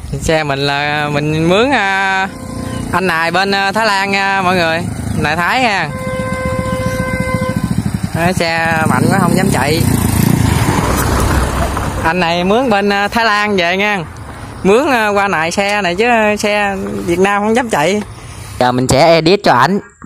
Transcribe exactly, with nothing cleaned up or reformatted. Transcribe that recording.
Xe mình là mình mướn anh này bên Thái Lan nha mọi người, này Thái nha. Xe mạnh quá không dám chạy. Anh này mướn bên Thái Lan về nha, mướn qua lại xe này chứ xe Việt Nam không dám chạy. Giờ mình sẽ edit cho ảnh.